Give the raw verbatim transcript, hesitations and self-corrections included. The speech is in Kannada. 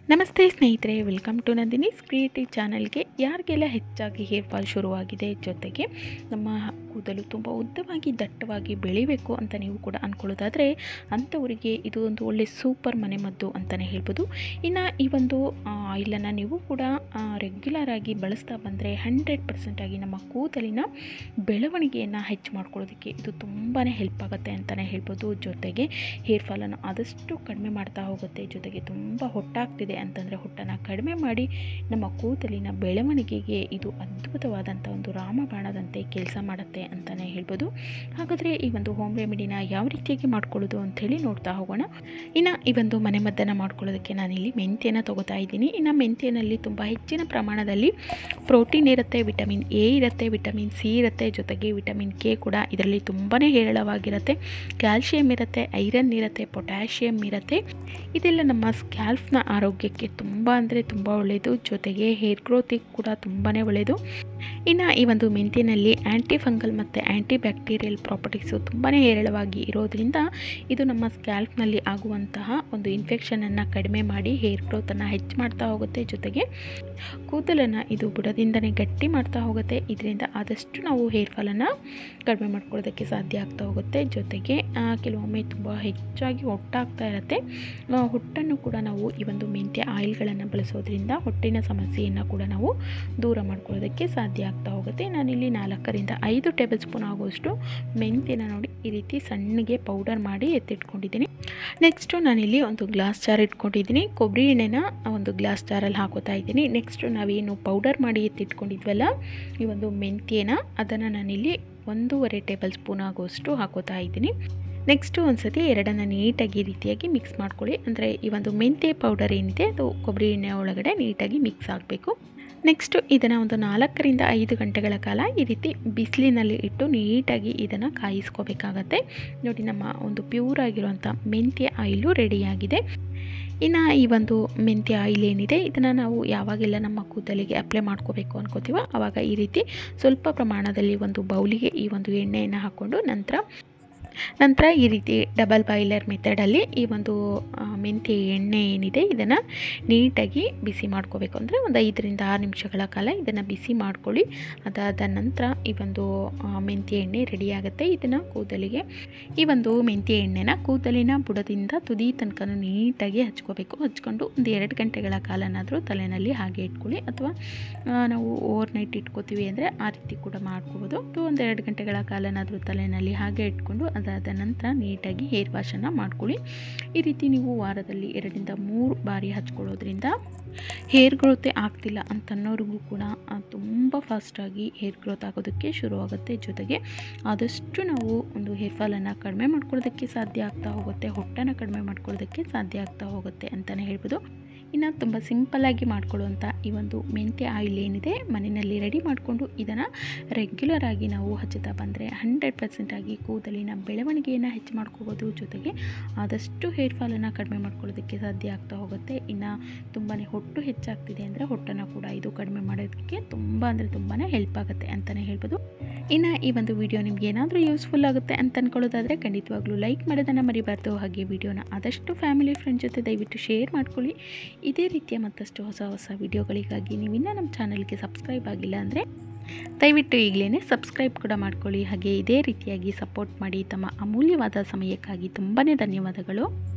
ನಮಸ್ತೆ ಸ್ನೇಹಿತರೆ, ವೆಲ್ಕಮ್ ಟು ನಂದಿನೀಸ್ ಕ್ರಿಯೇಟಿವ್ ಚಾನಲ್ಗೆ. ಯಾರಿಗೆಲ್ಲ ಹೆಚ್ಚಾಗಿ ಹೇರ್ ಫಾಲ್ ಶುರುವಾಗಿದೆ, ಜೊತೆಗೆ ನಮ್ಮ ಕೂದಲು ತುಂಬ ಉದ್ದವಾಗಿ ದಟ್ಟವಾಗಿ ಬೆಳಿಬೇಕು ಅಂತ ನೀವು ಕೂಡ ಅಂದ್ಕೊಳ್ಳೋದಾದರೆ ಅಂಥವರಿಗೆ ಇದು ಒಂದು ಒಳ್ಳೆ ಸೂಪರ್ ಮನೆಮದ್ದು ಅಂತಲೇ ಹೇಳ್ಬೋದು. ಇನ್ನು ಈ ಒಂದು ಆಯಿಲನ್ನು ನೀವು ಕೂಡ ರೆಗ್ಯುಲರ್ ಆಗಿ ಬಳಸ್ತಾ ಬಂದರೆ ಹಂಡ್ರೆಡ್ ಪರ್ಸೆಂಟಾಗಿ ನಮ್ಮ ಕೂದಲಿನ ಬೆಳವಣಿಗೆಯನ್ನು ಹೆಚ್ಚು ಮಾಡ್ಕೊಳ್ಳೋದಕ್ಕೆ ಇದು ತುಂಬಾ ಹೆಲ್ಪ್ ಆಗುತ್ತೆ ಅಂತಲೇ ಹೇಳ್ಬೋದು. ಜೊತೆಗೆ ಹೇರ್ ಫಾಲನ್ನು ಆದಷ್ಟು ಕಡಿಮೆ ಮಾಡ್ತಾ ಹೋಗುತ್ತೆ. ಜೊತೆಗೆ ತುಂಬ ಹೊಟ್ಟಾಗ್ತಿದೆ ಅಂತಂದರೆ ಹೊಟ್ಟನ್ನು ಕಡಿಮೆ ಮಾಡಿ ನಮ್ಮ ಕೂದಲಿನ ಬೆಳವಣಿಗೆಗೆ ಇದು ಅದ್ಭುತವಾದಂಥ ಒಂದು ರಾಮಬಾಣದಂತೆ ಕೆಲಸ ಮಾಡುತ್ತೆ ಅಂತಲೇ ಹೇಳ್ಬೋದು. ಹಾಗಾದರೆ ಈ ಒಂದು ಹೋಮ್ ರೆಮಿಡಿನ ಯಾವ ರೀತಿಯಾಗಿ ಮಾಡ್ಕೊಳ್ಳೋದು ಅಂಥೇಳಿ ನೋಡ್ತಾ ಹೋಗೋಣ. ಇನ್ನು ಈ ಒಂದು ಮನೆಮದ್ದನ್ನು ಮಾಡ್ಕೊಳ್ಳೋದಕ್ಕೆ ನಾನಿಲ್ಲಿ ಮೆಂತ್ಯನ ತೊಗೋತಾ ಇದ್ದೀನಿ. ಇನ್ನು ಮೆಂತ್ಯನಲ್ಲಿ ತುಂಬ ಹೆಚ್ಚಿನ ಪ್ರಮಾಣದಲ್ಲಿ ಪ್ರೋಟೀನ್ ಇರುತ್ತೆ, ವಿಟಮಿನ್ ಎ ಇರುತ್ತೆ, ವಿಟಮಿನ್ ಸಿ ಇರುತ್ತೆ, ಜೊತೆಗೆ ವಿಟಮಿನ್ ಕೆ ಕೂಡ ಇದರಲ್ಲಿ ತುಂಬಾ ಹೇರಳವಾಗಿರುತ್ತೆ. ಕ್ಯಾಲ್ಶಿಯಂ ಇರುತ್ತೆ, ಐರನ್ ಇರುತ್ತೆ, ಪೊಟ್ಯಾಷಿಯಮ್ ಇರುತ್ತೆ. ಇದೆಲ್ಲ ನಮ್ಮ ಸ್ಕ್ಯಾಲ್ಫ್ನ ಆರೋಗ್ಯಕ್ಕೆ ತುಂಬ ಅಂದರೆ ತುಂಬ ಒಳ್ಳೆಯದು. ಜೊತೆಗೆ ಹೇರ್ ಗ್ರೋತಿಗೆ ಕೂಡ ತುಂಬಾ ಒಳ್ಳೆಯದು. ಇನ್ನು ಈ ಒಂದು ಮೆಂತ್ಯನಲ್ಲಿ ಆ್ಯಂಟಿ ಫಂಗಲ್ ಮತ್ತು ಆ್ಯಂಟಿ ಬ್ಯಾಕ್ಟೀರಿಯಲ್ ಪ್ರಾಪರ್ಟೀಸು ತುಂಬಾ ಹೇರಳವಾಗಿ ಇರೋದರಿಂದ ಇದು ನಮ್ಮ ಸ್ಕ್ಯಾಲ್ಫ್ನಲ್ಲಿ ಆಗುವಂತಹ ಒಂದು ಇನ್ಫೆಕ್ಷನನ್ನು ಕಡಿಮೆ ಮಾಡಿ ಹೇರ್ ಗ್ರೋತನ್ನು ಹೆಚ್ಚು ಮಾಡ್ತಾ ಹೋಗುತ್ತೆ. ಜೊತೆಗೆ ಕೂದಲನ್ನು ಇದು ಬುಡದಿಂದನೇ ಗಟ್ಟಿ ಮಾಡ್ತಾ ಹೋಗುತ್ತೆ. ಇದರಿಂದ ಆದಷ್ಟು ನಾವು ಹೇರ್ ಫಾಲನ್ನು ಕಡಿಮೆ ಮಾಡ್ಕೊಳ್ಳೋದಕ್ಕೆ ಸಾಧ್ಯ ಆಗ್ತಾ ಹೋಗುತ್ತೆ. ಜೊತೆಗೆ ಕೆಲವೊಮ್ಮೆ ತುಂಬ ಹೆಚ್ಚಾಗಿ ಹೊಟ್ಟಾಗ್ತಾ ಇರುತ್ತೆ. ಹೊಟ್ಟನ್ನು ಕೂಡ ನಾವು ಈ ಒಂದು ಮೆಂತ್ಯ ಆಯಿಲ್ಗಳನ್ನು ಬಳಸೋದ್ರಿಂದ ಹೊಟ್ಟಿನ ಸಮಸ್ಯೆಯನ್ನು ಕೂಡ ನಾವು ದೂರ ಮಾಡ್ಕೊಳ್ಳೋದಕ್ಕೆ ಸಾಧ್ಯ ಆಗ್ತಾ ಹೋಗುತ್ತೆ. ನಾನಿಲ್ಲಿ ನಾಲ್ಕರಿಂದ ಐದು ಟೇಬಲ್ ಸ್ಪೂನ್ ಆಗುವಷ್ಟು ಮೆಂತ್ಯನ ನೋಡಿ ಈ ರೀತಿ ಸಣ್ಣಗೆ ಪೌಡರ್ ಮಾಡಿ ಎತ್ತಿಟ್ಕೊಂಡಿದ್ದೀನಿ. ನೆಕ್ಸ್ಟು ನಾನಿಲ್ಲಿ ಒಂದು ಗ್ಲಾಸ್ ಜಾರ್ ಇಟ್ಕೊಂಡಿದ್ದೀನಿ. ಕೊಬ್ಬರಿ ಎಣ್ಣೆನ ಒಂದು ಗ್ಲಾಸ್ ಜಾರಲ್ಲಿ ಹಾಕೋತಾ ಇದ್ದೀನಿ. ನೆಕ್ಸ್ಟು ನಾವೇನು ಪೌಡರ್ ಮಾಡಿ ಎತ್ತಿಟ್ಕೊಂಡಿದ್ವಲ್ಲ ಈ ಒಂದು ಮೆಂತ್ಯನ, ಅದನ್ನು ನಾನಿಲ್ಲಿ ಒಂದೂವರೆ ಟೇಬಲ್ ಸ್ಪೂನ್ ಆಗುವಷ್ಟು ಹಾಕೋತಾ ಇದ್ದೀನಿ. ನೆಕ್ಸ್ಟು ಒಂದು ಸತಿ ಎರಡನ್ನು ನೀಟಾಗಿ ಈ ರೀತಿಯಾಗಿ ಮಿಕ್ಸ್ ಮಾಡ್ಕೊಳ್ಳಿ. ಅಂದರೆ ಈ ಒಂದು ಮೆಂತ್ಯ ಪೌಡರ್ ಏನಿದೆ ಅದು ಕೊಬ್ಬರಿ ಎಣ್ಣೆ ಒಳಗಡೆ ನೀಟಾಗಿ ಮಿಕ್ಸ್ ಆಗಬೇಕು. ನೆಕ್ಸ್ಟು ಇದನ್ನು ಒಂದು ನಾಲ್ಕರಿಂದ ಐದು ಗಂಟೆಗಳ ಕಾಲ ಈ ರೀತಿ ಬಿಸಿಲಿನಲ್ಲಿ ಇಟ್ಟು ನೀಟಾಗಿ ಇದನ್ನು ಕಾಯಿಸ್ಕೋಬೇಕಾಗತ್ತೆ. ನೋಡಿ, ನಮ್ಮ ಒಂದು ಪ್ಯೂರ್ ಆಗಿರುವಂಥ ಮೆಂತ್ಯ ಆಯಿಲು ರೆಡಿಯಾಗಿದೆ. ಇನ್ನು ಈ ಒಂದು ಮೆಂತ್ಯ ಆಯಿಲ್ ಏನಿದೆ ಇದನ್ನು ನಾವು ಯಾವಾಗೆಲ್ಲ ನಮ್ಮ ಕೂದಲಿಗೆ ಅಪ್ಲೈ ಮಾಡ್ಕೋಬೇಕು ಅನ್ಕೋತೀವೋ ಆವಾಗ ಈ ರೀತಿ ಸ್ವಲ್ಪ ಪ್ರಮಾಣದಲ್ಲಿ ಒಂದು ಬೌಲಿಗೆ ಈ ಒಂದು ಎಣ್ಣೆಯನ್ನು ಹಾಕ್ಕೊಂಡು ನಂತರ ನಂತರ ಈ ರೀತಿ ಡಬಲ್ ಬಾಯ್ಲರ್ ಮೆಥಡಲ್ಲಿ ಈ ಒಂದು ಮೆಂತ್ಯ ಎಣ್ಣೆ ಏನಿದೆ ಇದನ್ನು ನೀಟಾಗಿ ಬಿಸಿ ಮಾಡ್ಕೋಬೇಕು. ಅಂದರೆ ಒಂದು ಐದರಿಂದ ಆರು ನಿಮಿಷಗಳ ಕಾಲ ಇದನ್ನು ಬಿಸಿ ಮಾಡ್ಕೊಳ್ಳಿ. ಅದಾದ ನಂತರ ಈ ಒಂದು ಮೆಂತ್ಯ ಎಣ್ಣೆ ರೆಡಿಯಾಗುತ್ತೆ. ಇದನ್ನು ಕೂದಲಿಗೆ ಈ ಒಂದು ಮೆಂತ್ಯ ಎಣ್ಣೆನ ಕೂದಲಿನ ಬುಡದಿಂದ ತುದಿ ತನಕ ನೀಟಾಗಿ ಹಚ್ಕೋಬೇಕು. ಹಚ್ಕೊಂಡು ಒಂದು ಎರಡು ಗಂಟೆಗಳ ಕಾಲನಾದರೂ ತಲೆಯಲ್ಲಿ ಹಾಗೆ ಇಟ್ಕೊಳ್ಳಿ. ಅಥವಾ ನಾವು ಓವರ್ ನೈಟ್ ಇಟ್ಕೋತೀವಿ ಅಂದರೆ ಆ ರೀತಿ ಕೂಡ ಮಾಡ್ಕೋಬೋದು. ಅಥವಾ ಒಂದು ಎರಡು ಗಂಟೆಗಳ ಕಾಲನಾದರೂ ತಲೆಯಲ್ಲಿ ಹಾಗೆ ಇಟ್ಕೊಂಡು ಅದಾದ ನಂತರ ನೀಟಾಗಿ ಹೇರ್ ವಾಶನ್ನು ಮಾಡ್ಕೊಳ್ಳಿ. ಈ ರೀತಿ ನೀವು ವಾರದಲ್ಲಿ ಎರಡರಿಂದ ಮೂರು ಬಾರಿ ಹಚ್ಕೊಳ್ಳೋದ್ರಿಂದ ಹೇರ್ ಗ್ರೋತೆ ಆಗ್ತಿಲ್ಲ ಅಂತನ್ನೋರಿಗೂ ಕೂಡ ತುಂಬ ಫಾಸ್ಟಾಗಿ ಹೇರ್ ಗ್ರೋತ್ ಆಗೋದಕ್ಕೆ ಶುರುವಾಗುತ್ತೆ. ಜೊತೆಗೆ ಆದಷ್ಟು ನಾವು ಒಂದು ಹೇರ್ ಫಾಲನ್ನು ಕಡಿಮೆ ಮಾಡ್ಕೊಳ್ಳೋದಕ್ಕೆ ಸಾಧ್ಯ ಆಗ್ತಾ ಹೋಗುತ್ತೆ, ಹೊಟ್ಟನ್ನು ಕಡಿಮೆ ಮಾಡ್ಕೊಳ್ಳೋದಕ್ಕೆ ಸಾಧ್ಯ ಆಗ್ತಾ ಹೋಗುತ್ತೆ ಅಂತಲೇ ಹೇಳ್ಬೋದು. ಇನ್ನು ತುಂಬ ಸಿಂಪಲ್ಲಾಗಿ ಮಾಡ್ಕೊಳ್ಳುವಂಥ ಈ ಒಂದು ಮೆಂತ್ಯ ಆಯಿಲ್ ಏನಿದೆ ಮನೆಯಲ್ಲಿ ರೆಡಿ ಮಾಡಿಕೊಂಡು ಇದನ್ನು ರೆಗ್ಯುಲರ್ ಆಗಿ ನಾವು ಹಚ್ಚುತ್ತಾ ಬಂದರೆ ಹಂಡ್ರೆಡ್ ಪರ್ಸೆಂಟಾಗಿ ಕೂದಲಿನ ಬೆಳವಣಿಗೆಯನ್ನು ಹೆಚ್ಚು ಮಾಡ್ಕೋಬೋದು. ಜೊತೆಗೆ ಆದಷ್ಟು ಹೇರ್ ಫಾಲನ್ನು ಕಡಿಮೆ ಮಾಡ್ಕೊಳ್ಳೋದಕ್ಕೆ ಸಾಧ್ಯ ಆಗ್ತಾ ಹೋಗುತ್ತೆ. ಇನ್ನು ತುಂಬಾ ಹೊಟ್ಟು ಹೆಚ್ಚಾಗ್ತಿದೆ ಅಂದರೆ ಹೊಟ್ಟನ್ನು ಕೂಡ ಇದು ಕಡಿಮೆ ಮಾಡೋದಕ್ಕೆ ತುಂಬ ಅಂದರೆ ತುಂಬಾ ಹೆಲ್ಪ್ ಆಗುತ್ತೆ ಅಂತಲೇ ಹೇಳ್ಬೋದು. ಇನ್ನು ಈ ಒಂದು ವಿಡಿಯೋ ನಿಮ್ಗೆ ಏನಾದರೂ ಯೂಸ್ಫುಲ್ ಆಗುತ್ತೆ ಅಂತ ಅಂದ್ಕೊಳ್ಳೋದಾದರೆ ಖಂಡಿತವಾಗ್ಲೂ ಲೈಕ್ ಮಾಡೋದನ್ನು ಮರಿಬಾರ್ದು. ಹಾಗೆ ವಿಡಿಯೋನ ಆದಷ್ಟು ಫ್ಯಾಮಿಲಿ ಫ್ರೆಂಡ್ ಜೊತೆ ದಯವಿಟ್ಟು ಶೇರ್ ಮಾಡ್ಕೊಳ್ಳಿ. ಇದೇ ರೀತಿಯ ಮತ್ತಷ್ಟು ಹೊಸ ಹೊಸ ವಿಡಿಯೋಗಳಿಗಾಗಿ ನೀವಿನ್ನೂ ನಮ್ಮ ಚಾನಲ್ಗೆ ಸಬ್ಸ್ಕ್ರೈಬ್ ಆಗಿಲ್ಲ ಅಂದರೆ ದಯವಿಟ್ಟು ಈಗಲೇ ಸಬ್ಸ್ಕ್ರೈಬ್ ಕೂಡ ಮಾಡ್ಕೊಳ್ಳಿ. ಹಾಗೆ ಇದೇ ರೀತಿಯಾಗಿ ಸಪೋರ್ಟ್ ಮಾಡಿ. ತಮ್ಮ ಅಮೂಲ್ಯವಾದ ಸಮಯಕ್ಕಾಗಿ ತುಂಬಾ ಧನ್ಯವಾದಗಳು.